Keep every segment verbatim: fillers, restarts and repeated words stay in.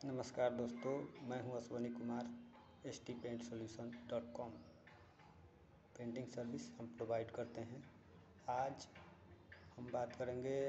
नमस्कार दोस्तों, मैं हूं Ashwani Kumar. S T paint solution dot com painting service हम प्रोवाइड करते हैं। आज हम बात करेंगे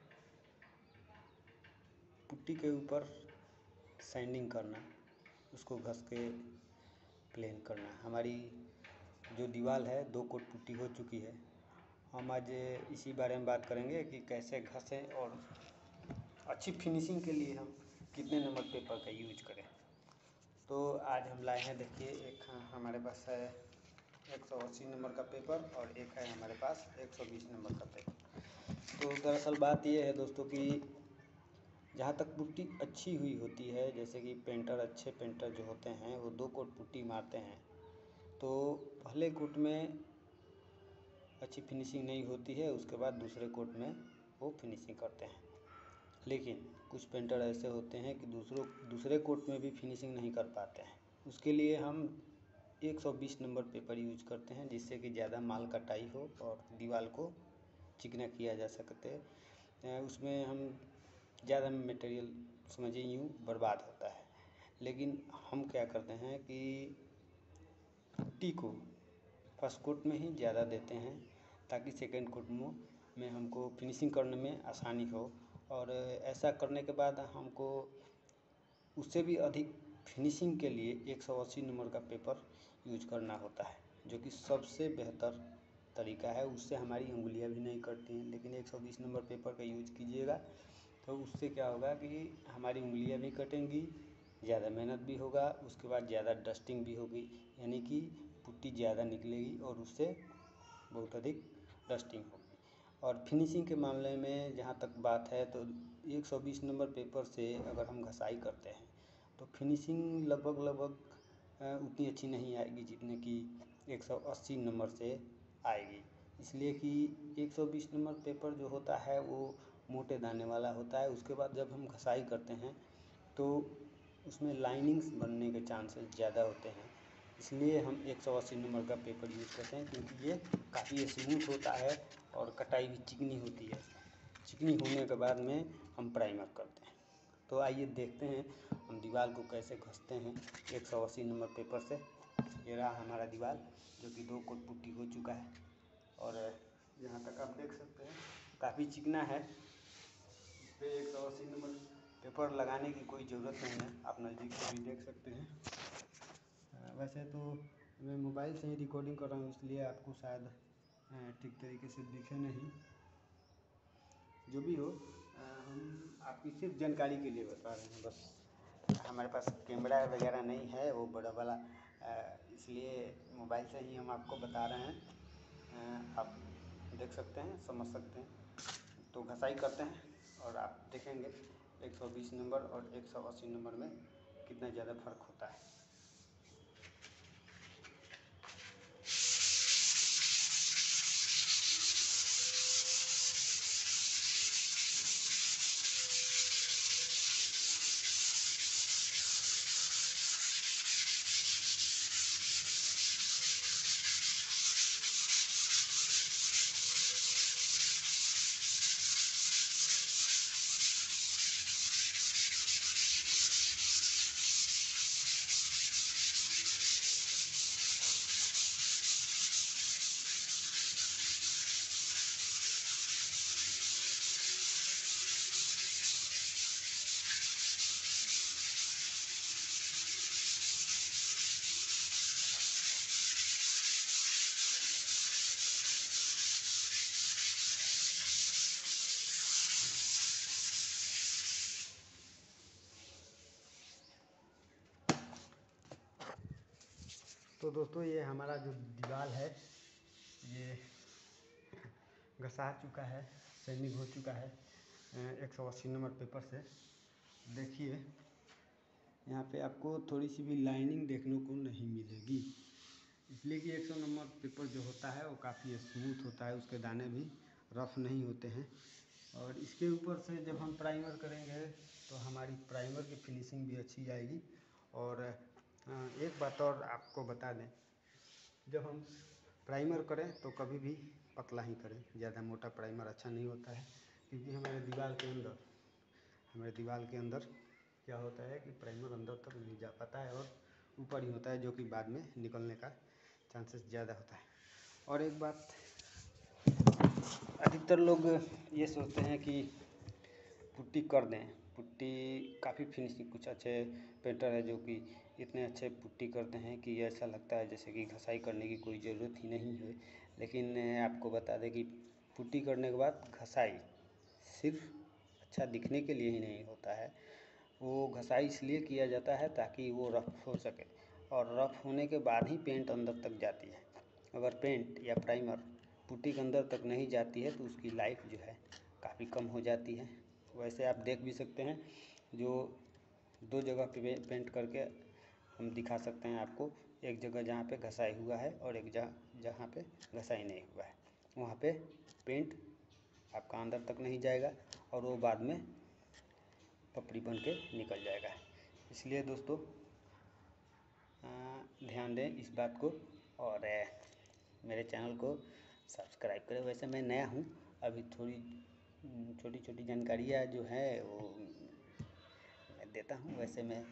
पुट्टी के ऊपर सैंडिंग करना, उसको घस के प्लेन करना। हमारी जो दीवार है दो कोट पुट्टी हो चुकी है। हम आज इसी बारे में बात करेंगे कि कैसे घसें और अच्छी फिनिशिंग के लिए हम कितने नंबर पेपर का यूज करें। तो आज हम लाए हैं, देखिए, एक हमारे पास है एक सौ अस्सी नंबर का पेपर और एक है हमारे पास एक सौ बीस नंबर का पेपर। तो दरअसल बात ये है दोस्तों कि जहाँ तक पुट्टी अच्छी हुई होती है, जैसे कि पेंटर अच्छे पेंटर जो होते हैं वो दो कोट पुट्टी मारते हैं, तो पहले कोट में अच्छी फिनिशिंग नहीं होती है, उसके बाद दूसरे कोट में वो फिनिशिंग करते हैं। लेकिन कुछ पेंटर ऐसे होते हैं कि दूसरों दूसरे कोट में भी फिनिशिंग नहीं कर पाते हैं। उसके लिए हम एक सौ बीस नंबर पेपर यूज करते हैं, जिससे कि ज़्यादा माल कटाई हो और दीवार को चिकना किया जा सकते। उसमें हम ज़्यादा मटेरियल समझिए यूँ बर्बाद होता है। लेकिन हम क्या करते हैं कि पुट्टी को फर्स्ट कोट में ही ज़्यादा देते हैं, ताकि सेकेंड कोट में हमको फिनिशिंग करने में आसानी हो। और ऐसा करने के बाद हमको उससे भी अधिक फिनिशिंग के लिए एक सौ अस्सी नंबर का पेपर यूज करना होता है, जो कि सबसे बेहतर तरीका है। उससे हमारी उंगलियां भी नहीं कटती हैं। लेकिन एक सौ बीस नंबर पेपर का यूज कीजिएगा तो उससे क्या होगा कि हमारी उंगलियां भी कटेंगी, ज़्यादा मेहनत भी होगा, उसके बाद ज़्यादा डस्टिंग भी होगी, यानी कि पुट्टी ज़्यादा निकलेगी और उससे बहुत अधिक डस्टिंग होगी। और फिनिशिंग के मामले में जहाँ तक बात है, तो एक सौ बीस नंबर पेपर से अगर हम घसाई करते हैं तो फिनिशिंग लगभग लगभग उतनी अच्छी नहीं आएगी जितने कि एक सौ अस्सी नंबर से आएगी। इसलिए कि एक सौ बीस नंबर पेपर जो होता है वो मोटे दाने वाला होता है। उसके बाद जब हम घसाई करते हैं तो उसमें लाइनिंग्स बनने के चांसेस ज़्यादा होते हैं। इसलिए हम एक सौ अस्सी नंबर का पेपर यूज़ करते हैं, क्योंकि ये काफ़ी स्मूथ होता है और कटाई भी चिकनी होती है। चिकनी होने के बाद में हम प्राइमर करते हैं। तो आइए देखते हैं हम दीवार को कैसे घसते हैं एक सौ अस्सी नंबर पेपर से। ये रहा हमारा दीवार, जो कि दो कोट पुट्टी हो चुका है और यहाँ तक आप देख सकते हैं काफ़ी चिकना है। इस पर एक सौ अस्सी नंबर पेपर लगाने की कोई ज़रूरत नहीं है, आप नज़दीक से भी देख सकते हैं। वैसे तो मैं मोबाइल से ही रिकॉर्डिंग कर रहा हूँ, इसलिए आपको शायद ठीक तरीके से दिखे नहीं। जो भी हो, हम आपकी सिर्फ जानकारी के लिए बता रहे हैं बस। हमारे पास कैमरा वगैरह नहीं है वो बड़ा वाला, इसलिए मोबाइल से ही हम आपको बता रहे हैं। आप देख सकते हैं, समझ सकते हैं। तो घसाई करते हैं और आप देखेंगे एक सौ बीस नंबर और एक सौ अस्सी नंबर में कितना ज़्यादा फ़र्क होता है। तो दोस्तों, ये हमारा जो दीवार है ये घसा चुका है, सैनिंग हो चुका है एक सौ अस्सी नंबर पेपर से। देखिए, यहाँ पे आपको थोड़ी सी भी लाइनिंग देखने को नहीं मिलेगी, इसलिए कि एक सौ नंबर पेपर जो होता है वो काफ़ी स्मूथ होता है, उसके दाने भी रफ़ नहीं होते हैं। और इसके ऊपर से जब हम प्राइमर करेंगे तो हमारी प्राइमर की फिनिशिंग भी अच्छी आएगी। और एक बात और आपको बता दें, जब हम प्राइमर करें तो कभी भी पतला ही करें, ज़्यादा मोटा प्राइमर अच्छा नहीं होता है। क्योंकि हमारे दीवार के अंदर हमारे दीवार के अंदर क्या होता है कि प्राइमर अंदर तक नहीं जा पाता है और ऊपर ही होता है, जो कि बाद में निकलने का चांसेस ज़्यादा होता है। और एक बात, अधिकतर लोग ये सोचते हैं कि पुट्टी कर दें, पुट्टी काफ़ी फिनिशिंग, कुछ अच्छे पेंटर है जो कि इतने अच्छे पुट्टी करते हैं कि ऐसा लगता है जैसे कि घसाई करने की कोई ज़रूरत ही नहीं है। लेकिन आपको बता दें कि पुट्टी करने के बाद घसाई सिर्फ अच्छा दिखने के लिए ही नहीं होता है, वो घसाई इसलिए किया जाता है ताकि वो रफ हो सके, और रफ होने के बाद ही पेंट अंदर तक जाती है। अगर पेंट या प्राइमर पुट्टी के अंदर तक नहीं जाती है तो उसकी लाइफ जो है काफ़ी कम हो जाती है। वैसे आप देख भी सकते हैं, जो दो जगह पे पेंट करके हम दिखा सकते हैं आपको, एक जगह जहाँ पे घसाई हुआ है और एक जगह जहाँ पे घसाई नहीं हुआ है, वहाँ पे पेंट आपका अंदर तक नहीं जाएगा और वो बाद में पपड़ी बन के निकल जाएगा। इसलिए दोस्तों ध्यान दें इस बात को और मेरे चैनल को सब्सक्राइब करें। वैसे मैं नया हूँ, अभी थोड़ी छोटी छोटी जानकारियाँ जो है वो मैं देता हूँ। वैसे मैं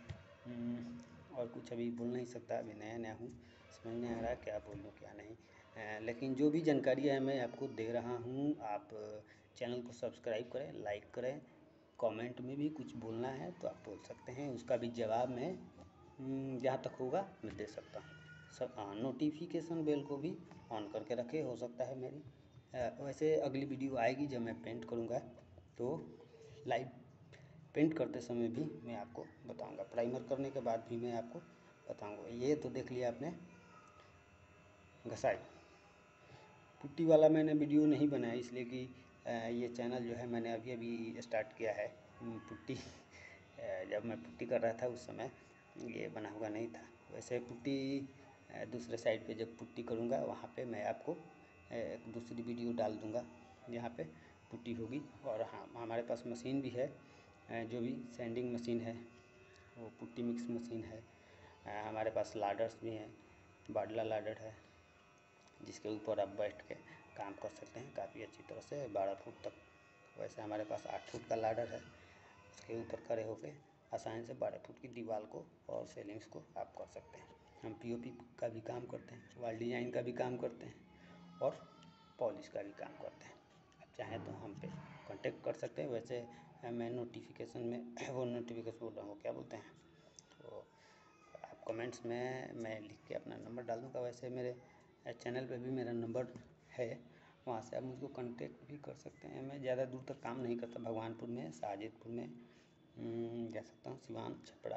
और कुछ अभी बोल नहीं सकता, अभी नया नया हूँ, समझ नहीं आ रहा क्या बोलूँ क्या नहीं, लेकिन जो भी जानकारियाँ है मैं आपको दे रहा हूँ। आप चैनल को सब्सक्राइब करें, लाइक करें, कमेंट में भी कुछ बोलना है तो आप बोल सकते हैं, उसका भी जवाब मैं जहाँ तक होगा मैं दे सकता हूँ। सब नोटिफिकेशन बेल को भी ऑन करके रखे, हो सकता है मेरी वैसे अगली वीडियो आएगी जब मैं पेंट करूँगा तो लाइव पेंट करते समय भी मैं आपको बताऊंगा, प्राइमर करने के बाद भी मैं आपको बताऊंगा। ये तो देख लिया आपने घसाई, पुट्टी वाला मैंने वीडियो नहीं बनाया इसलिए कि ये चैनल जो है मैंने अभी अभी स्टार्ट किया है। पुट्टी जब मैं पुट्टी कर रहा था उस समय ये बना हुआ नहीं था। वैसे पुट्टी दूसरे साइड पे जब पुट्टी करूँगा वहाँ पे मैं आपको एक दूसरी वीडियो डाल दूँगा जहाँ पे पुट्टी होगी। और हाँ, हमारे पास मशीन भी है, जो भी सैंडिंग मशीन है वो पुट्टी मिक्स मशीन है। हमारे पास लाडर्स भी हैं, बाडला लाडर है जिसके ऊपर आप बैठ के काम कर सकते हैं काफ़ी अच्छी तरह से बारह फुट तक। वैसे हमारे पास आठ फुट का लाडर है, उसके ऊपर खड़े होकर आसानी से बारह फुट की दीवार को और सेलिंग्स को आप कर सकते हैं। हम पीओपी का भी काम करते हैं, वॉल डिजाइन का भी काम करते हैं और पॉलिश का भी काम करते हैं। आप चाहें तो हम पे कांटेक्ट कर सकते हैं। वैसे मैं नोटिफिकेशन में वो नोटिफिकेशन बोल रहा हूँ क्या बोलते हैं, तो आप कमेंट्स में मैं लिख के अपना नंबर डाल दूँगा। वैसे मेरे चैनल पे भी मेरा नंबर है, वहाँ से आप मुझको कांटेक्ट भी कर सकते हैं। मैं ज़्यादा दूर तक काम नहीं करता, भगवानपुर में, साजिदपुर में जा सकता हूँ, सिवान, छपरा,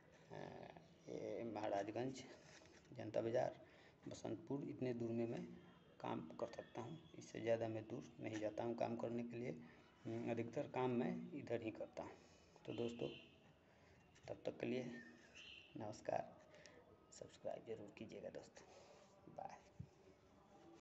ये महाराजगंज, जनता बाज़ार, बसंतपुर, इतने दूर में मैं काम कर सकता हूँ। इससे ज़्यादा मैं दूर नहीं जाता हूँ काम करने के लिए, अधिकतर काम मैं इधर ही करता हूँ। तो दोस्तों तब तक के लिए नमस्कार, सब्सक्राइब ज़रूर कीजिएगा दोस्तों।